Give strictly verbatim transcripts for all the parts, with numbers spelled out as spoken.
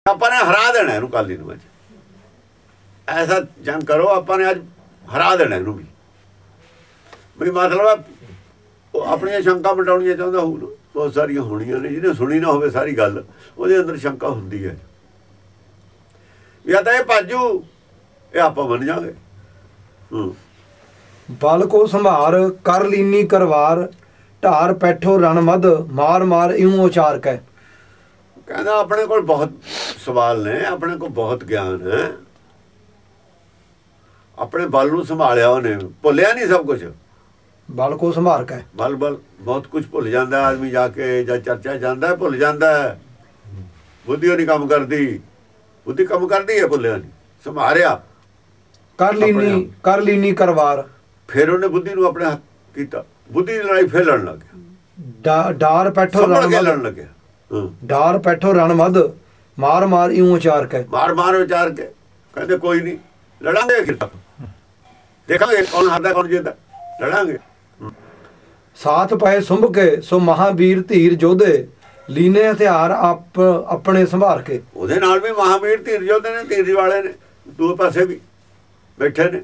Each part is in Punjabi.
ਆਪਾਂ ਨੇ ਹਰਾ ਦੇਣਾ ਇਹਨੂੰ ਕਾਲੀ ਨੂੰ। ਅੱਜ ਐਸਾ ਜੰਗ ਕਰੋ ਆਪਾਂ ਨੇ ਅੱਜ ਹਰਾ ਦੇਣਾ ਇਹਨੂੰ ਵੀ। ਵੀ ਮਤਲਬ ਉਹ ਆਪਣੀਆਂ ਸ਼ੰਕਾ ਮਿਟਾਉਣੀਆਂ ਚਾਹੁੰਦਾ ਹੋਊ। ਬਹੁਤ ਸਾਰੀਆਂ ਹੋਣੀਆਂ ਨੇ, ਜਿਹਨੇ ਸੁਣੀ ਨਾ ਹੋਵੇ ਸਾਰੀ ਗੱਲ ਉਹਦੇ ਅੰਦਰ ਸ਼ੰਕਾ ਹੁੰਦੀ ਹੈ। ਜਾਂ ਤਾਂ ਇਹ ਭਾਜੂ ਇਹ ਆਪਾਂ ਬਣ ਜਾਗੇ। ਹੂੰ ਬਲ ਕੋ ਸੰਭਾਰ ਕਰ ਲੀਨੀ ਕਰਵਾਰ ਢਾਰ ਪੈਠੋ ਰਣ ਮਦ ਮਾਰ ਮਾਰ ਇਉਂ ਉਚਾਰ ਕੈ। ਕਹਿੰਦਾ ਆਪਣੇ ਕੋਲ ਬਹੁਤ ਸਵਾਲ ਨੇ, ਆਪਣੇ ਕੋਲ ਬਹੁਤ ਗਿਆਨ ਹੈ। ਆਪਣੇ ਬਲ ਨੂੰ ਸੰਭਾਲਿਆ ਉਹਨੇ, ਭੁੱਲਿਆ ਨਹੀਂ ਸਭ ਕੁਝ। ਬਲ ਕੋ ਸੰਭਾਰ ਕੈ ਬਲ ਬਲ ਬਹੁਤ ਕੁਝ ਭੁੱਲ ਜਾਂਦਾ ਆਦਮੀ, ਜਾ ਕੇ ਜਾਂ ਚਰਚਾ ਜਾਂਦਾ ਭੁੱਲ ਜਾਂਦਾ ਹੈ। ਬੁੱਧੀ ਉਹ ਨਹੀਂ ਕੰਮ ਕਰਦੀ, ਬੁੱਧੀ ਕੰਮ ਕਰਦੀ ਹੈ, ਭੁੱਲਿਆ ਨਹੀਂ। ਸੰਭਾਰਿਆ ਕਰ ਲੀਨੀ ਕਰ ਲੀਨੀ ਕਰਵਾਰ, ਫਿਰ ਉਹਨੇ ਬੁੱਧੀ ਨੂੰ ਆਪਣੇ ਹੱਥ ਕੀਤਾ। ਬੁੱਧੀ ਦੀ ਲੜਾਈ ਫਿਰ ਲੜਨ ਲੱਗ ਗਿਆ। ਡਾਰ ਪੈਠੋ ਰਣ ਮਦ ਲੜਨ ਲੱਗਿਆ। ਡਾਰ ਪੈਠੋ ਰਣ ਮਦ ਮਾਰ ਮਾਰ ਇਉਂ ਉਚਾਰ ਕੈ। ਮਾਰ ਮਾਰ ਉਚਾਰ ਕੇ ਕਹਿੰਦੇ ਕੋਈ ਨਹੀਂ ਲੜਾਂਗੇ, ਅਖਿਰ ਤੱਕ ਦੇਖਾਂਗੇ ਕੌਣ ਹਾਰਦਾ ਕੌਣ ਜਿੱਤਦਾ, ਲੜਾਂਗੇ। ਸਾਥ ਪਏ ਸੁੰਭ ਕੇ ਸੋ ਮਹਾਵੀਰ ਧੀਰ ਜੋਧੇ ਲੀਨੇ ਹਥਿਆਰ ਆਪ ਆਪਣੇ ਸੰਭਾਰ ਕੇ। ਉਹਦੇ ਨਾਲ ਵੀ ਮਹਾਵੀਰ ਧੀਰ ਜੋਧੇ ਨੇ, ਧੀਰ ਵਾਲੇ ਨੇ, ਦੋ ਪਾਸੇ ਵੀ ਬੈਠੇ ਨੇ।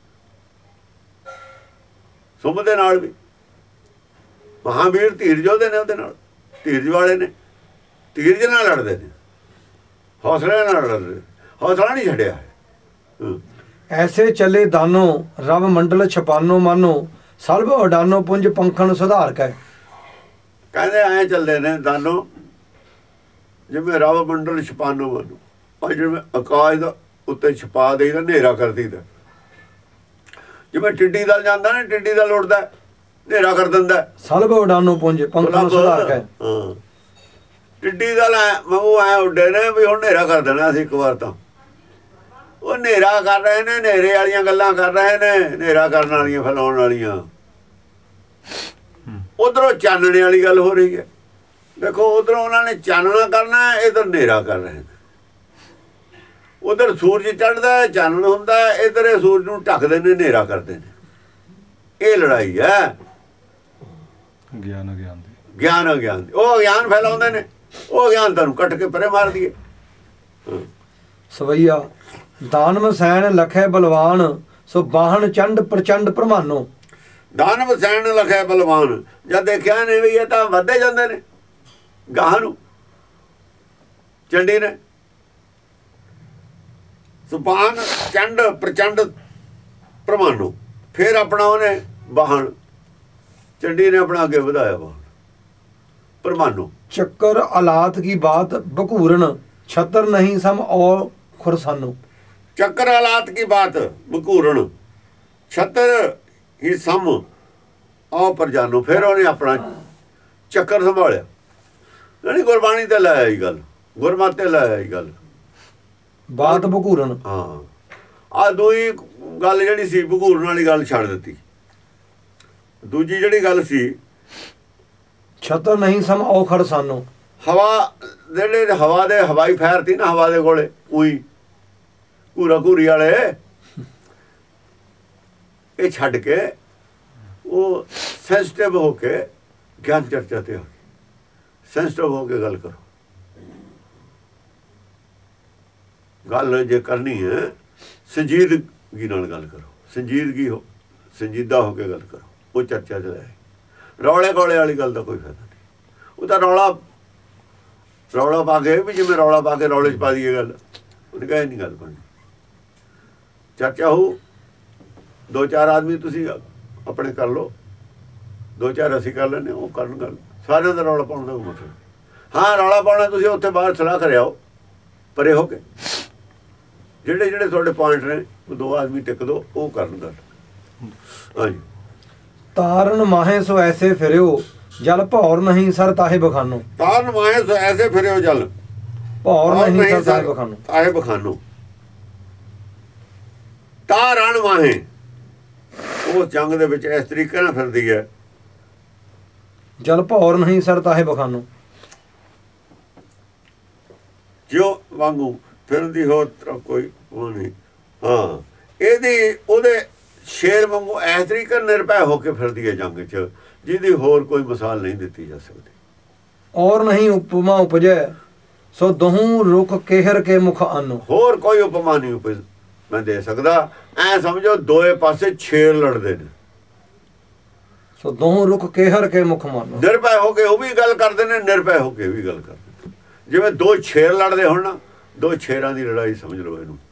ਸੁੰਭ ਦੇ ਨਾਲ ਵੀ ਮਹਾਵੀਰ ਧੀਰ ਜੋਧੇ ਨੇ, ਉਹਦੇ ਨਾਲ ਧੀਰਜ ਵਾਲੇ ਨੇ। ਧੀਰਜ ਨਾਲ ਲੜਦੇ ਨੇ, ਹੌਸਲੇ ਨਾਲ ਲੜਦੇ, ਹੌਸਲਾ ਨਹੀਂ ਛੱਡਿਆ ਹੈ। ਐਸੇ ਚੱਲੇ ਦਾਨੋ ਰਵ ਮੰਡਲ ਛਪਾਨੋ ਮਾਨੋ ਸਲਭ ਉਡਾਨੋ ਪੁੰਜ ਪੰਖਣ ਸੁਧਾਰ ਕੈ। ਕਹਿੰਦੇ ਐਂ ਚੱਲਦੇ ਨੇ ਦਾਨੋ, ਜਿਵੇਂ ਰਵ ਮੰਡਲ ਛਪਾਨੋ ਮਾਨੋ, ਔਰ ਜਿਵੇਂ ਆਕਾਸ਼ ਦਾ ਉੱਤੇ ਛਪਾ ਦੇਈਦਾ, ਹਨੇਰਾ ਕਰ ਦਈਦਾ। ਜਿਵੇਂ ਟਿੱਡੀ ਦਲ ਜਾਂਦਾ ਨਾ, ਟਿੱਡੀ ਦਲ ਉੱਡਦਾ ਹਨੇਰਾ ਕਰ ਦਿੰਦਾ। ਸਲਭ ਉਡਾਨੋ ਪੁੰਜ ਪੰਖਣ ਸੁਧਾਰ ਕੈ। ਹਾਂ ਟਿੱਡੀ ਦਲ ਐ ਮੂੰਹ ਐ ਉੱਡੇ ਨੇ ਵੀ ਹੁਣ ਹਨੇਰਾ ਕਰ ਦੇਣਾ ਅਸੀਂ ਇੱਕ ਵਾਰ। ਤਾਂ ਉਹ ਹਨੇਰਾ ਕਰ ਰਹੇ ਨੇ, ਹਨੇਰੇ ਵਾਲੀਆਂ ਗੱਲਾਂ ਕਰ ਰਹੇ ਨੇ, ਹਨੇਰਾ ਕਰਨ ਵਾਲੀਆਂ, ਫੈਲਾਉਣ ਵਾਲੀਆਂ। ਉਧਰੋਂ ਚਾਨਣੇ ਵਾਲੀ ਗੱਲ ਹੋ ਰਹੀ ਹੈ। ਦੇਖੋ ਉਧਰੋਂ ਉਹਨਾਂ ਨੇ ਚਾਨਣਾ ਕਰਨਾ, ਇਧਰ ਹਨੇਰਾ ਕਰ ਰਹੇ ਨੇ। ਉਧਰ ਸੂਰਜ ਚੜ੍ਹਦਾ, ਚਾਨਣ ਹੁੰਦਾ, ਇਧਰ ਇਹ ਸੂਰਜ ਨੂੰ ਢੱਕਦੇ ਨੇ, ਹਨੇਰਾ ਕਰਦੇ ਨੇ। ਇਹ ਲੜਾਈ ਹੈ ਗਿਆਨ ਅਗਿਆਨ ਦੀ। ਗਿਆਨ ਅਗਿਆਨ ਦੀ। ਉਹ ਗਿਆਨ ਫੈਲਾਉਂਦੇ ਨੇ, ਉਹ ਗਿਆਨ ਤੁਹਾਨੂੰ ਕੱਟ ਕੇ ਪਰੇ ਮਾਰ ਦਈਏ। ਸਵਈਆ ਦਾਨਵ ਸੈਨ ਲਖੈ ਬਲਵਾਨ ਸੋ ਬਾਹਣ ਚੰਡ ਪ੍ਰਚੰਡ ਪ੍ਰਮਾਨੋ। ਦਾਨਵ ਸੈਨ ਲਖੈ ਬਲਵਾਨ, ਜਦ ਦੇਖਿਆ ਨੇ ਵੀ ਇਹ ਤਾਂ ਵੱਧਦੇ ਜਾਂਦੇ ਨੇ ਗਾਹਾਂ ਨੂੰ, ਚੰਡੀ ਨੇ। ਸੁਬਾਨ ਚੰਡ ਪ੍ਰਚੰਡ ਪ੍ਰਮਾਨੋ, ਫਿਰ ਆਪਣਾ ਉਹਨੇ ਬਾਹਣ, ਚੰਡੀ ਨੇ ਆਪਣਾ ਅੱਗੇ ਵਧਾਇਆ ਬਾਹਣ ਪ੍ਰਮਾਨੋ। ਚੱਕਰ ਅਲਾਤ ਕੀ ਬਾਤ ਬਕੂਰਨ ਛਤਰ ਨਹੀਂ ਸਮ ਔ ਖੁਰਸਾਨੋ। ਚੱਕਰ ਹਾਲਾਤ ਕੀ ਬਾਤ ਬਕੂਰਨ ਛਤਰ ਹੀ ਸਮ ਆਓ ਪਰ ਜਾਨੋ। ਫਿਰ ਉਹਨੇ ਆਪਣਾ ਚੱਕਰ ਸੰਭਾਲਿਆ। ਨਹੀਂ ਗੁਰਬਾਣੀ ਤੇ ਲਾਇਆ ਇਹ ਗੱਲ, ਗੁਰਮਤਿ ਤੇ ਲਾਇਆ ਇਹ ਗੱਲ, ਬਾਤ ਬਕੂਰਨ। ਹਾਂ ਆ ਦੂਈ ਗੱਲ ਜਿਹੜੀ ਸੀ ਬਕੂਰਨ ਵਾਲੀ ਗੱਲ ਛੱਡ ਦਿੱਤੀ। ਦੂਜੀ ਜਿਹੜੀ ਗੱਲ ਸੀ ਛਤਰ ਨਹੀਂ ਸਮ ਔ ਖੜਸਾਨੋ, ਹਵਾ ਜਿਹੜੇ ਹਵਾ ਦੇ ਹਵਾਈ ਫੈਰ ਸੀ ਨਾ, ਹਵਾ ਦੇ ਕੋਲੇ ਉਹੀ ਘੂਰਾ ਘੂਰੀ ਵਾਲੇ, ਇਹ ਛੱਡ ਕੇ ਉਹ ਸੈਂਸਿਟਿਵ ਹੋ ਕੇ ਗਿਆਨ ਚਰਚਾ ਤੇ ਆ ਗਏ। ਸੈਂਸਿਟਿਵ ਹੋ ਕੇ ਗੱਲ ਕਰੋ। ਗੱਲ ਜੇ ਕਰਨੀ ਹੈ ਸੰਜੀਦਗੀ ਨਾਲ ਗੱਲ ਕਰੋ, ਸੰਜੀਦਗੀ ਹੋ, ਸੰਜੀਦਾ ਹੋ ਕੇ ਗੱਲ ਕਰੋ। ਉਹ ਚਰਚਾ ਚ ਲੈ ਰੌਲੇ ਗੋਲੇ ਵਾਲੀ ਗੱਲ ਦਾ ਕੋਈ ਫਾਇਦਾ ਨਹੀਂ। ਉਹ ਤਾਂ ਰੌਲਾ ਰੌਲਾ ਪਾ ਕੇ ਵੀ ਜਿਵੇਂ ਰੌਲਾ ਪਾ ਕੇ ਰੌਲੇ 'ਚ ਪਾ ਦਈਏ ਗੱਲ, ਉਹਨੇ ਕਹੇ ਨਹੀਂ ਗੱਲ ਬਣਨੀ। ਚਰਚਾ ਹੋ, ਦੋ ਚਾਰ ਆਦਮੀ ਤੁਸੀਂ ਆਪਣੇ ਕਰ ਲਓ, ਦੋ ਚਾਰ ਅਸੀਂ ਕਰ ਲੈਂਦੇ, ਉਹ ਕਰਨ ਗੱਲ। ਸਾਰਿਆਂ ਦਾ ਰੌਲਾ ਪਾਉਣ ਦਾ ਮਤਲਬ ਹਾਂ ਰੌਲਾ ਪਾਉਣਾ ਤੁਸੀਂ ਉੱਥੇ ਬਾਹਰ ਸਲਾਹ ਕਰਿਆਓ ਪਰੇ ਹੋ ਕੇ। ਜਿਹੜੇ ਜਿਹੜੇ ਤੁਹਾਡੇ ਪੁਆਇੰਟ ਨੇ ਉਹ ਦੋ ਆਦਮੀ ਟਿਕ ਦੋ, ਉਹ ਕਰਨ ਗੱਲ। ਹਾਂਜੀ ਤਾਰਨ ਮਾਹੇ ਸੋ ਐਸੇ ਫਿਰਿਓ ਜਲ ਭੌਰ ਨਹੀਂ ਸਰ ਤਾਹੇ ਬਖਾਨੋ। ਤਾਰਨ ਮਾਹੇ ਸੋ ਐਸੇ ਫਿਰਿਓ ਜਲ ਭੌਰ ਨਹੀਂ ਸਰ ਤਾਹੇ ਬਖਾਨੋ। ਤਾਹੇ ਬਖਾਨੋ ਤਾਰਨ ਮਾਹੇ, ਉਹ ਜੰਗ ਦੇ ਵਿੱਚ ਇਸ ਤਰੀਕੇ ਨਾਲ ਫਿਰਦੀ ਹੈ। ਜਲ ਭੌਰ ਨਹੀਂ ਸਰ ਤਾਹੇ ਬਖਾਨੋ, ਜਿਉ ਵਾਂਗੂ ਫਿਰਨ ਦੀ ਹੋਰ ਕੋਈ ਉਹ ਨਹੀਂ। ਹਾਂ ਇਹਦੀ ਉਹਦੇ ਸ਼ੇਰ ਵਾਂਗੂ ਇਸ ਤਰੀਕੇ ਨਿਰਭੈ ਹੋ ਕੇ ਫਿਰਦੀ ਹੈ ਜੰਗ 'ਚ, ਜਿਹਦੀ ਹੋਰ ਕੋਈ ਮਿਸਾਲ ਨਹੀਂ ਦਿੱਤੀ ਜਾ ਸਕਦੀ। ਔਰ ਨਹੀਂ ਉਪਮਾ ਉਪਜੈ ਸੋ ਦਹੂ ਰੁਖ ਕੇਹਰ ਕੇ ਮੁਖ ਅੰਨ। ਹੋਰ ਕੋਈ ਉਪਮਾ ਨਹੀਂ ਉਪ ਮੈਂ ਦੇ ਸਕਦਾ। ਐ ਸਮਝੋ ਦੋਏ ਪਾਸੇ ਛੇਰ ਲੜਦੇ ਨੇ, ਸੋ ਦਹੂ ਰੁਖ ਕੇਹਰ ਕੇ ਮੁਖ ਮੰਨ। ਨਿਰਭੈ ਹੋ ਕੇ ਉਹ ਵੀ ਗੱਲ ਕਰਦੇ ਨੇ, ਨਿਰਭੈ ਹੋ ਕੇ ਵੀ ਗੱਲ ਕਰਦੇ। ਜਿਵੇਂ ਦੋ ਛੇਰ ਲੜਦੇ ਹੋਣ ਨਾ, ਦੋ ਛੇਰਾਂ ਦੀ ਲੜਾਈ ਸਮਝ ਲਓ ਇਹਨੂੰ।